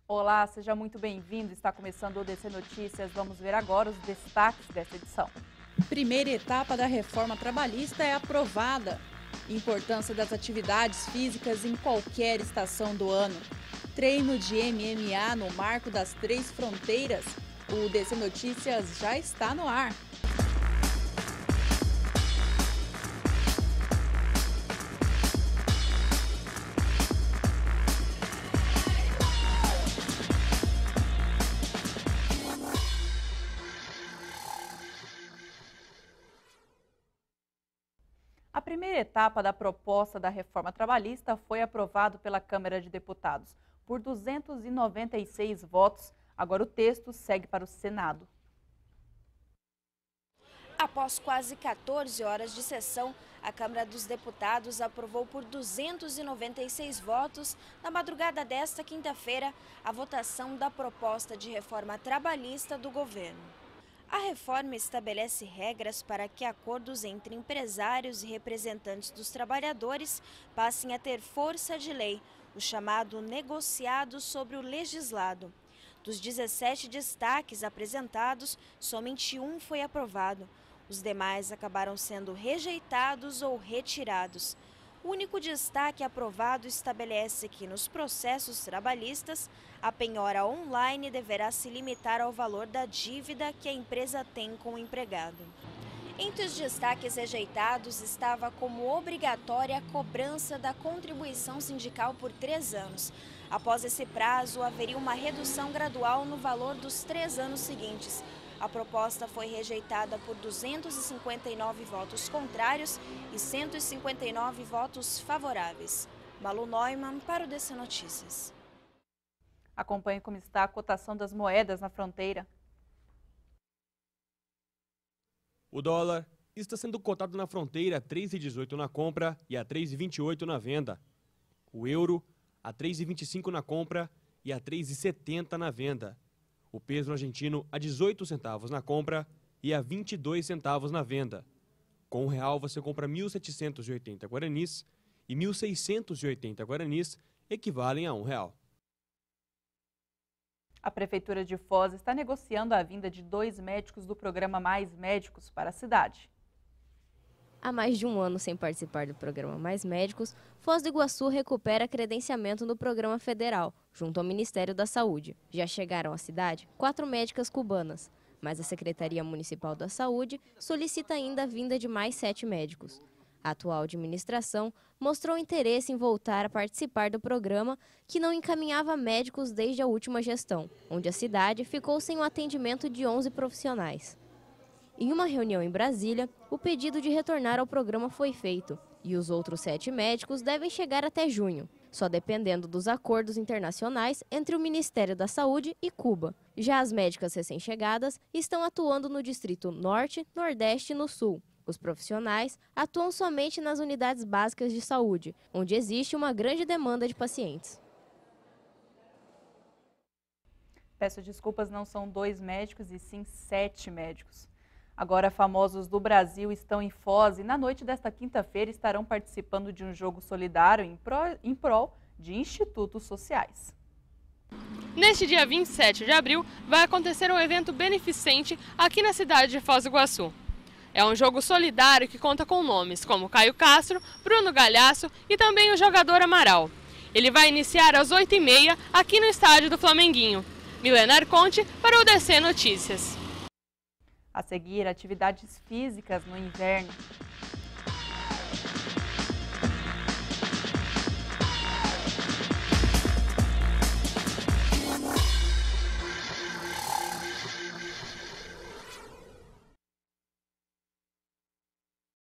Olá, seja muito bem-vindo. Está começando o DC Notícias. Vamos ver agora os destaques desta edição. Primeira etapa da reforma trabalhista é aprovada. Importância das atividades físicas em qualquer estação do ano. Treino de MMA no marco das 3 fronteiras. O DC Notícias já está no ar. A primeira etapa da proposta da reforma trabalhista foi aprovada pela Câmara de Deputados por 296 votos. Agora o texto segue para o Senado. Após quase 14 horas de sessão, a Câmara dos Deputados aprovou por 296 votos, na madrugada desta quinta-feira, a votação da proposta de reforma trabalhista do governo. A reforma estabelece regras para que acordos entre empresários e representantes dos trabalhadores passem a ter força de lei, o chamado negociado sobre o legislado. Dos 17 destaques apresentados, somente um foi aprovado. Os demais acabaram sendo rejeitados ou retirados. O único destaque aprovado estabelece que nos processos trabalhistas, a penhora online deverá se limitar ao valor da dívida que a empresa tem com o empregado. Entre os destaques rejeitados estava como obrigatória a cobrança da contribuição sindical por 3 anos. Após esse prazo, haveria uma redução gradual no valor dos 3 anos seguintes. A proposta foi rejeitada por 259 votos contrários e 159 votos favoráveis. Malu Neumann para o DC Notícias. Acompanhe como está a cotação das moedas na fronteira. O dólar está sendo cotado na fronteira a 3,18 na compra e a 3,28 na venda. O euro a 3,25 na compra e a 3,70 na venda. O peso argentino a 18 centavos na compra e a 22 centavos na venda. Com o real você compra 1.780 guaranis e 1.680 guaranis equivalem a R$1. A Prefeitura de Foz está negociando a vinda de 2 médicos do programa Mais Médicos para a cidade. Há mais de um ano sem participar do programa Mais Médicos, Foz do Iguaçu recupera credenciamento no programa federal, junto ao Ministério da Saúde. Já chegaram à cidade 4 médicas cubanas, mas a Secretaria Municipal da Saúde solicita ainda a vinda de mais 7 médicos. A atual administração mostrou interesse em voltar a participar do programa, que não encaminhava médicos desde a última gestão, onde a cidade ficou sem o atendimento de 11 profissionais. Em uma reunião em Brasília, o pedido de retornar ao programa foi feito e os outros 7 médicos devem chegar até junho, só dependendo dos acordos internacionais entre o Ministério da Saúde e Cuba. Já as médicas recém-chegadas estão atuando no Distrito Norte, Nordeste e no Sul. Os profissionais atuam somente nas unidades básicas de saúde, onde existe uma grande demanda de pacientes. Peço desculpas, não são 2 médicos e sim 7 médicos. Agora, famosos do Brasil estão em Foz e na noite desta quinta-feira estarão participando de um jogo solidário em prol de institutos sociais. Neste dia 27 de abril, vai acontecer um evento beneficente aqui na cidade de Foz do Iguaçu. É um jogo solidário que conta com nomes como Caio Castro, Bruno Galhaço e também o jogador Amaral. Ele vai iniciar às 8h30 aqui no estádio do Flamenguinho. Milena Arconte para o DC Notícias. A seguir, atividades físicas no inverno.